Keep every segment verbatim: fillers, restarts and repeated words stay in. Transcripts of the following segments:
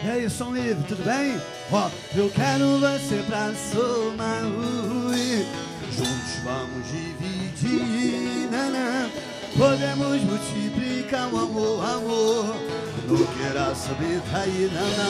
E aí, som livre, tudo bem? Ó, eu quero você pra somar, ui. Juntos vamos dividir, nanã. Podemos multiplicar o amor, amor. Não queira subtrair, não,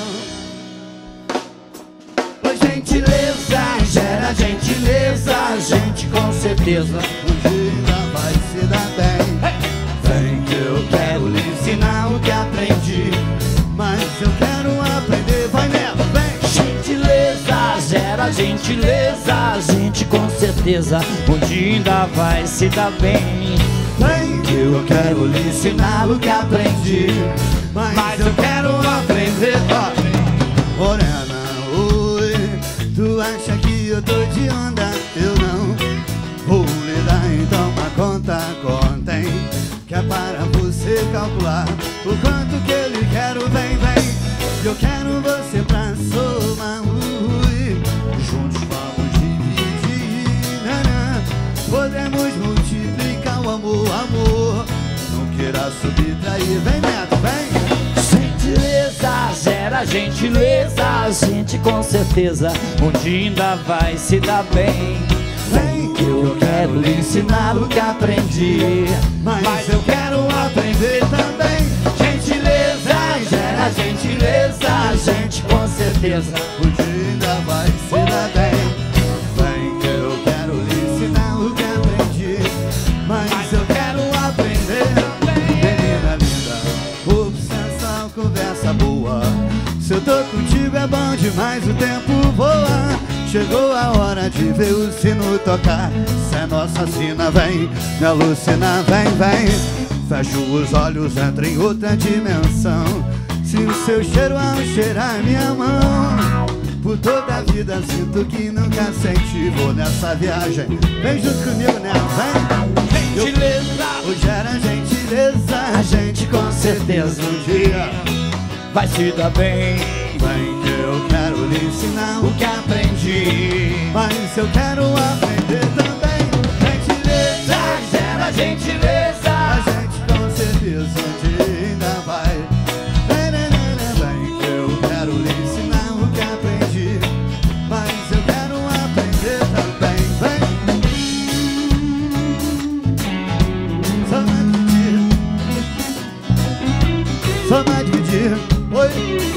não. Pois gentileza gera gentileza, a gente com certeza um dia ainda vai se dar bem. Vem que eu quero lhe ensinar o que aprendi. Mas eu quero aprender, vai nela, vem. Gentileza gera gentileza, a gente com certeza um dia ainda vai se dar bem. Vem Que eu quero lhe ensinar o que aprendi. Mas, Mas eu quero aprender. ó, morena, oi, tu acha que eu tô de onda? Eu não vou lhe dar então uma conta, contem, que é para você calcular o quanto que ele quero, vem, vem. Eu quero você pra somar, ui. Juntos vamos dividir, nanã. Podemos multiplicar o amor, amor. Não queira subtrair, vem Neto, vem. Gentileza gera gentileza, a gente com certeza um dia ainda vai se dar bem. Vem Que eu quero lhe ensinar o que aprendi. Mas, Mas eu quero aprender também. Gentileza gera gentileza, a gente com certeza o dia ainda vai se dar bem. Vem que eu quero lhe ensinar o que aprendi. Mas, Mas eu quero aprender também. menina linda, obsessão, conversa boa. Se eu tô contigo é bom demais, o tempo voa. Chegou a hora de ver o sino tocar. Se é nossa sina, vem, me alucina, vem, vem. Fecho os olhos, entro em outra dimensão. Se o seu cheiro ao cheirar minha mão, por toda a vida sinto que nunca senti. Vou nessa viagem, vem junto comigo, né? Vem. Gentileza Hoje era gentileza, a gente com certeza um dia vai se dar bem. vem que eu quero lhe ensinar O que aprendi. mas eu quero aprender também. Gentileza Gera gentileza, a gente com certeza um dia ainda vai. Vem, vem, vem, vem, vem que eu quero lhe ensinar o que aprendi, mas eu quero aprender também. Vem. Só vai dividir, só vai dividir. Oi.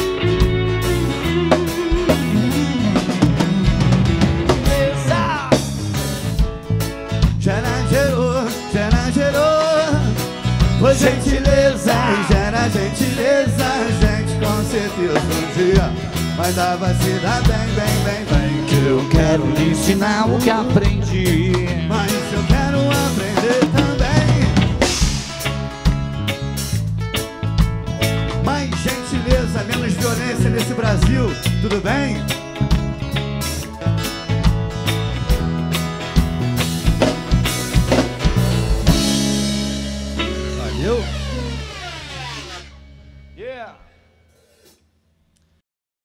Gera, gerou, gera, gerou. Pois gentileza, gera gentileza. A gente com certeza um dia vai dar, vai se dar bem, bem, bem, bem. que eu quero lhe ensinar o que aprendi. Mas eu quero aprender também. Mais gentileza, menos violência nesse Brasil, tudo bem?